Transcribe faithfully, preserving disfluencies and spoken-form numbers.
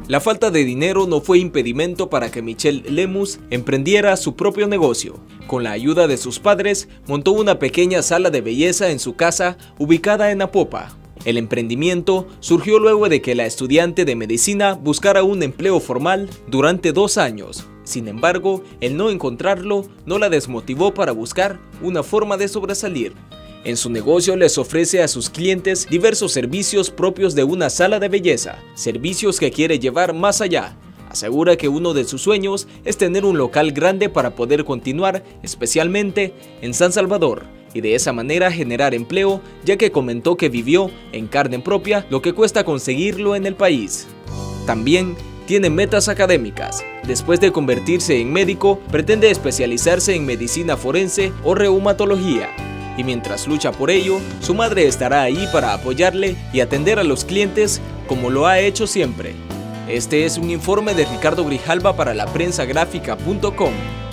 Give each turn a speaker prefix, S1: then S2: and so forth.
S1: La falta de dinero no fue impedimento para que Michelle Lemus emprendiera su propio negocio. Con la ayuda de sus padres, montó una pequeña sala de belleza en su casa ubicada en Apopa. El emprendimiento surgió luego de que la estudiante de medicina buscara un empleo formal durante dos años. Sin embargo, el no encontrarlo no la desmotivó para buscar una forma de sobresalir. En su negocio les ofrece a sus clientes diversos servicios propios de una sala de belleza, servicios que quiere llevar más allá. Asegura que uno de sus sueños es tener un local grande para poder continuar, especialmente en San Salvador, y de esa manera generar empleo, ya que comentó que vivió en carne propia lo que cuesta conseguirlo en el país. También tiene metas académicas. Después de convertirse en médico, pretende especializarse en medicina forense o reumatología. Y mientras lucha por ello, su madre estará ahí para apoyarle y atender a los clientes como lo ha hecho siempre. Este es un informe de Ricardo Grijalva para la prensa gráfica punto com.